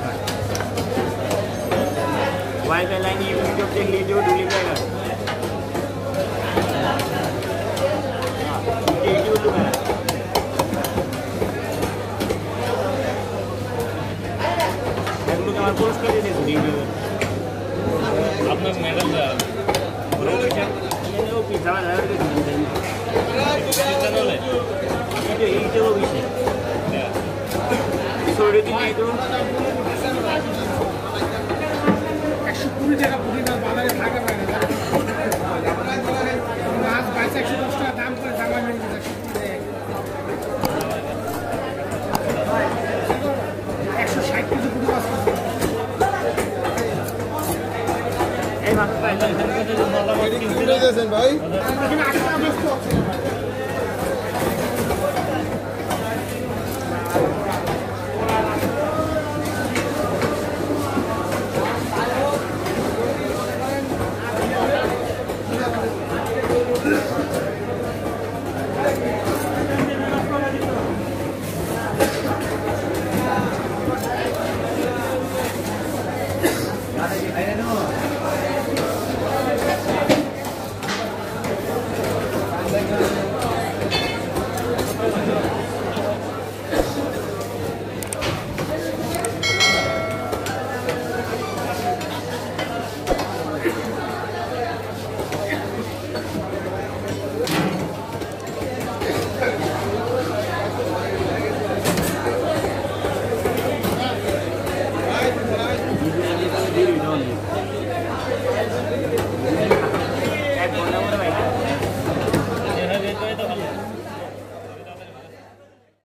wifi line YouTube देख लीजिए delete जाएगा यूट्यूब लुक है एगलो के हमारे पोस्ट कर देते हैं यूट्यूब अपना मेडल है ये वो पिज्जा वाला है चैनल है ये यूट्यूब भी है छोड़ दी नहीं तो 120 টাকা পুরি না বাজারে থাকা পায় না মাছ 2210 টাকা দাম করে জামা মেরে দিচ্ছে 160 কেজি পুরি মাছ এই মাছ পাইলে ভাই এখানে 8 টাকা বেচতে